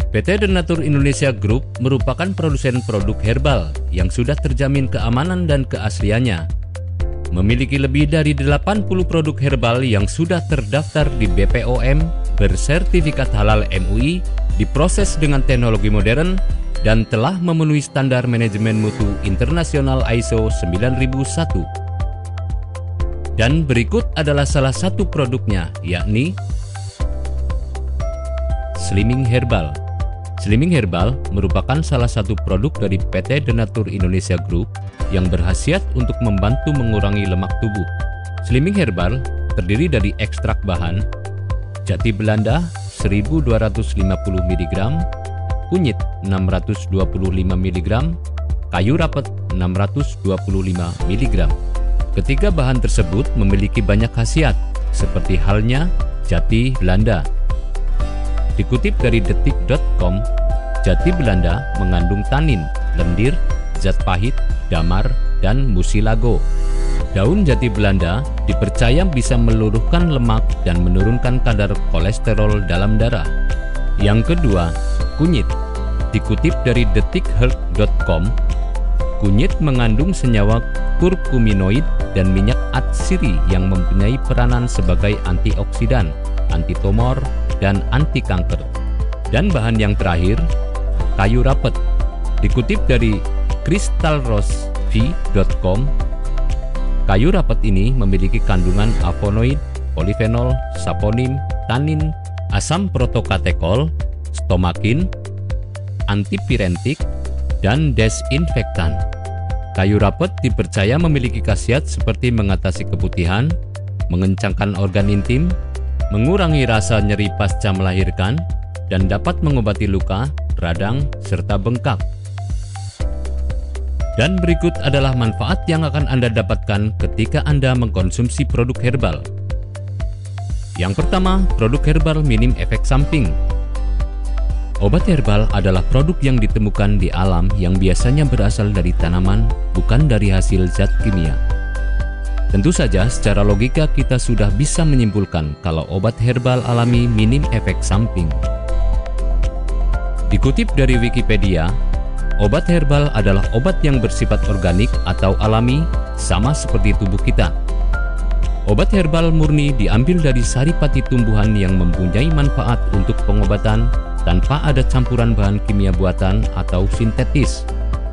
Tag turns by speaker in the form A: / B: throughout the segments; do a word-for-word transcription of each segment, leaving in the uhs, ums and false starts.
A: P T Denatur Indonesia Group merupakan produsen produk herbal yang sudah terjamin keamanan dan keasliannya. Memiliki lebih dari delapan puluh produk herbal yang sudah terdaftar di B P O M, bersertifikat halal M U I, diproses dengan teknologi modern, dan telah memenuhi standar manajemen mutu internasional I S O sembilan ribu satu. Dan berikut adalah salah satu produknya, yakni Slimming Herbal. Slimming Herbal merupakan salah satu produk dari P T Denatur Indonesia Group yang berkhasiat untuk membantu mengurangi lemak tubuh. Slimming Herbal terdiri dari ekstrak bahan jati Belanda seribu dua ratus lima puluh miligram, kunyit enam ratus dua puluh lima miligram, kayu rapet enam ratus dua puluh lima miligram. Ketiga bahan tersebut memiliki banyak khasiat, seperti halnya jati Belanda. Dikutip dari detik titik com, jati Belanda mengandung tanin, lendir, zat pahit, damar, dan musilago. Daun jati Belanda dipercaya bisa meluluhkan lemak dan menurunkan kadar kolesterol dalam darah. Yang kedua, kunyit. Dikutip dari detik health titik com, kunyit mengandung senyawa kurkuminoid dan minyak atsiri yang mempunyai peranan sebagai antioksidan, anti tumor, dan anti kanker. Dan bahan yang terakhir, kayu rapet. Dikutip dari crystal rose v titik com, kayu rapet ini memiliki kandungan flavonoid, polifenol, saponin, tanin, asam protokatekol, stomakin, antipirentik, dan desinfektan. Kayu rapet dipercaya memiliki khasiat seperti mengatasi keputihan, mengencangkan organ intim, mengurangi rasa nyeri pasca melahirkan, dan dapat mengobati luka, radang, serta bengkak. Dan berikut adalah manfaat yang akan Anda dapatkan ketika Anda mengkonsumsi produk herbal. Yang pertama, produk herbal minim efek samping. Obat herbal adalah produk yang ditemukan di alam yang biasanya berasal dari tanaman, bukan dari hasil zat kimia. Tentu saja, secara logika kita sudah bisa menyimpulkan kalau obat herbal alami minim efek samping. Dikutip dari Wikipedia, obat herbal adalah obat yang bersifat organik atau alami, sama seperti tubuh kita. Obat herbal murni diambil dari saripati tumbuhan yang mempunyai manfaat untuk pengobatan tanpa ada campuran bahan kimia buatan atau sintetis.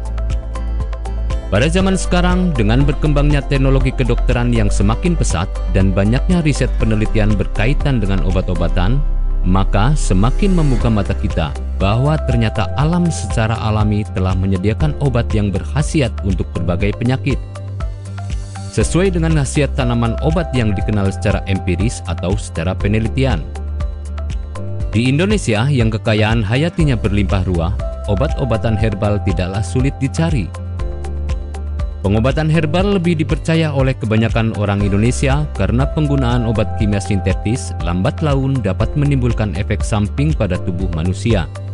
A: Pada zaman sekarang, dengan berkembangnya teknologi kedokteran yang semakin pesat dan banyaknya riset penelitian berkaitan dengan obat-obatan, maka semakin membuka mata kita bahwa ternyata alam secara alami telah menyediakan obat yang berkhasiat untuk berbagai penyakit. Sesuai dengan khasiat tanaman obat yang dikenal secara empiris atau secara penelitian. Di Indonesia yang kekayaan hayatinya berlimpah ruah, obat-obatan herbal tidaklah sulit dicari. Pengobatan herbal lebih dipercaya oleh kebanyakan orang Indonesia karena penggunaan obat kimia sintetis lambat laun dapat menimbulkan efek samping pada tubuh manusia.